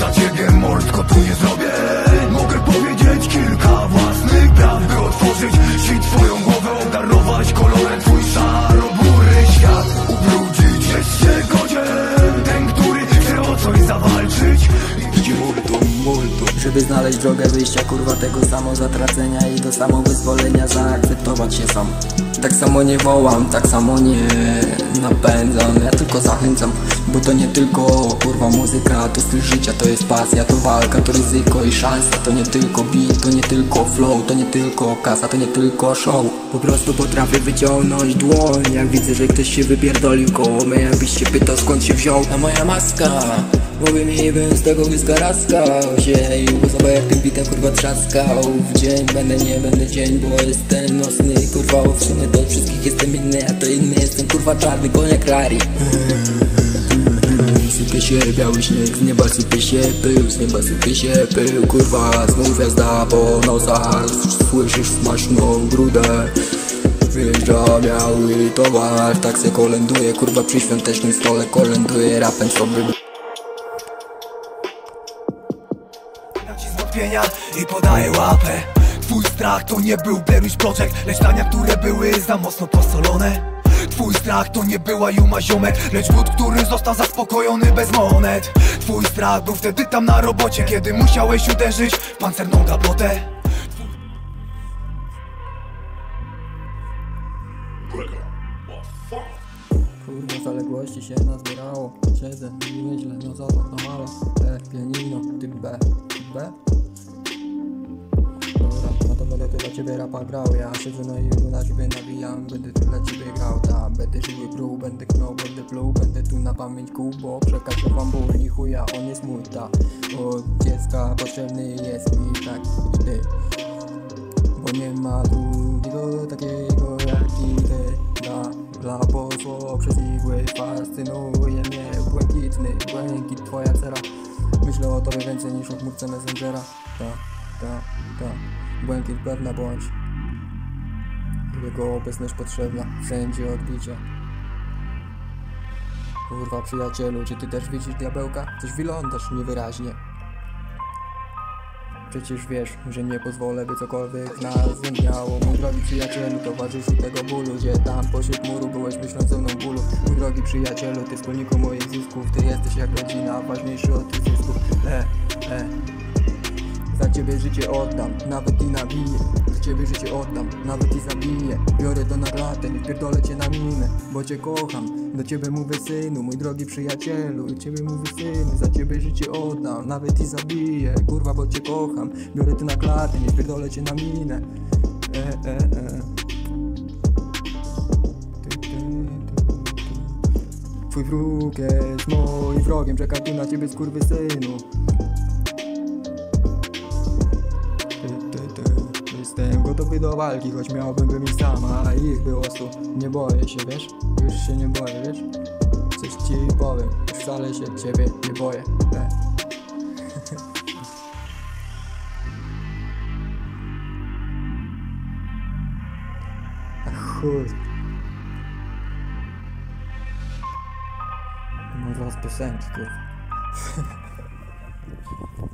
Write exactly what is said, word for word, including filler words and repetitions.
Dla ciebie mordko tu nie zrobię. Mogę powiedzieć kilka własnych praw, by otworzyć ci twoją głowę, obdarować kolorem twój szaro-bury świat. Ubrudzić jeszcze godzien ten, który chce o coś zawalczyć. Multum, multum. Żeby znaleźć drogę wyjścia, kurwa, tego samo zatracenia i do samowyzwolenia zaakceptować się sam. Tak samo nie wołam, tak samo nie napędzam, ja tylko zachęcam. Bo to nie tylko, kurwa, muzyka, to styl życia, to jest pasja, to walka, to ryzyko i szansa. To nie tylko beat, to nie tylko flow, to nie tylko kasa, to nie tylko show. Po prostu potrafię wyciągnąć dłoń, jak widzę, że ktoś się wypierdolił koło mnie. Jakbyś się pytał, skąd się wziął ta moja maska, mówię mi, bym z tego łyska raskał się i bo jak tym bitem, kurwa, trzaskał. W dzień będę, nie będę dzień, bo jestem nocny, kurwa, bo w sumie do wszystkich jestem inny, a to inny jestem, kurwa, czarny koniak rari. Sypie się biały śnieg, z nieba sypie się pył, z nieba sypie się pył, kurwa, znów jazda po nosach, słyszysz smaczną brudę. Wyjeżdża biały towar, tak se kolęduje, kurwa, przy świątecznym stole kolęduje rapem sobie. I podaję łapę. Twój strach to nie był Blair Witch Project, lecz dania, które były za mocno posolone. Twój strach to nie była Juma ziomek, lecz wód, który został zaspokojony bez monet. Twój strach był wtedy tam na robocie, kiedy musiałeś uderzyć w pancerną gablotę. Kurwa, zaległości się nazbierało. Siedzę i nieźle, no co to, no halo. E, pianino, ty B, B? Dobra, no to będę tu dla ciebie rapa grał. Ja siedzę no i na ciebie nawijam. Będę tu dla ciebie grał, ta. Będę żyły pruł, będę knął, będę pluł. Będę tu na pamięć kół, bo przekażę wam ból i chuja, on jest mój, ta. Od dziecka potrzebny jest mi taki ty, bo nie ma drugiego takiego jak ty. Dla posłów przez igły fascynuje mnie błękitny błękit, twoja cera. Myślę o tobie więcej niż o chmurce Messengera. Ta, ta, ta, błękit pewna bądź. Jego obecność potrzebna, wszędzie odbicie. Kurwa, przyjacielu, czy ty też widzisz diabełka? Coś wyglądasz niewyraźnie. Przecież wiesz, że nie pozwolę, by cokolwiek nas zmieniało. Mój drogi przyjacielu, towarzyszu tego bólu, gdzie tam pośród muru byłeś myśląc ze mną bólu. Mój drogi przyjacielu, ty wspólniku moich zysków, ty jesteś jak rodzina, ważniejszy od tych zysków. E, e Za ciebie życie oddam, nawet i nabiję. Za ciebie życie oddam, nawet i zabiję. Biorę to na klatę, nie pierdolę cię na minę, bo cię kocham. Do ciebie mówię, synu, mój drogi przyjacielu. Do ciebie mówię, synu, za ciebie życie oddam, nawet i zabiję. Kurwa, bo cię kocham. Biorę to na klatę, nie pierdolę cię na minę. E, e, e. Twój wróg jest moim wrogiem, czeka tu na ciebie, skurwysynu. Jestem gotowy do walki, choć miałbym by mi sama, a ich było stu. Nie boję się, wiesz? Już się nie boję, wiesz? Coś ci powiem, już wcale się ciebie nie boję. E. Ach chuj. Mam zaraz piosenki, kurwa.